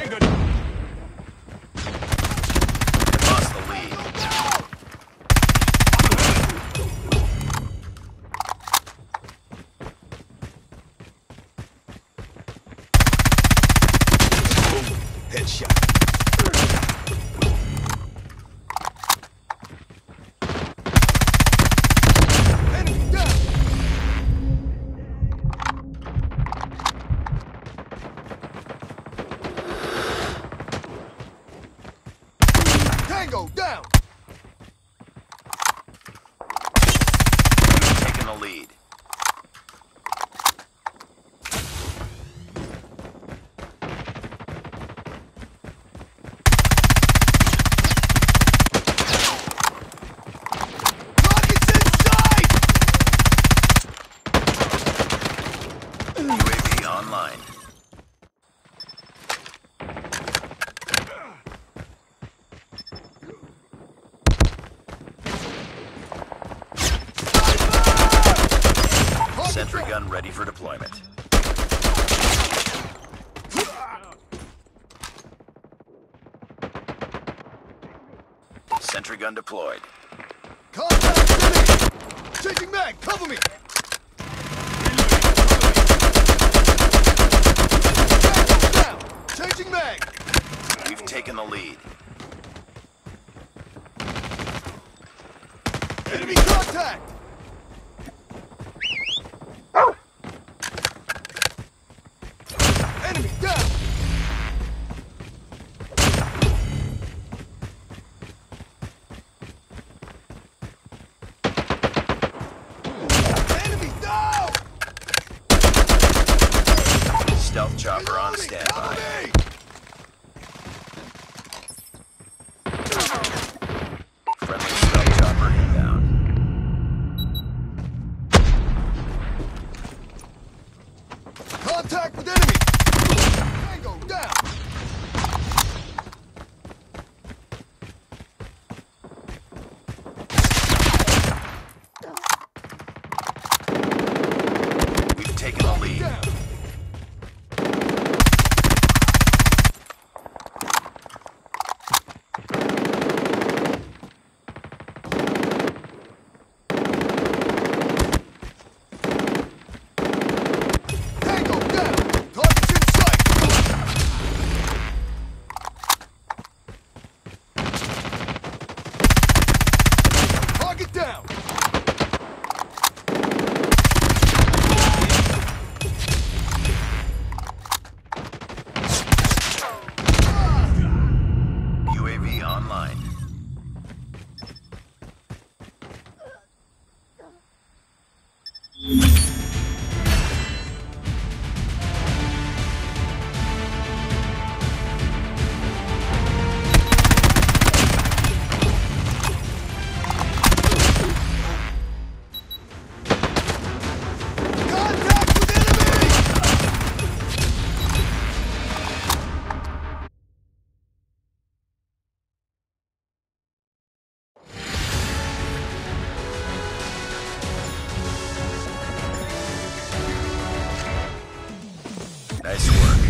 Lost the lead. Headshot. Enemy down. Tango down. Taking the lead. Target's inside. UAV online. Sentry gun ready for deployment. Sentry gun deployed. Contact enemy. Changing mag. Cover me. Tango down. Changing mag. We've taken the lead. Enemy contact. Enemy down. Enemy down. Stealth chopper on Reloading. standby. Cover me. Friendly stealth chopper inbound. Contact with enemy. Tango down. We've taken the lead. Down. Tango down. Target's in sight. Target down. UAV online. Contact with enemy. Nice work.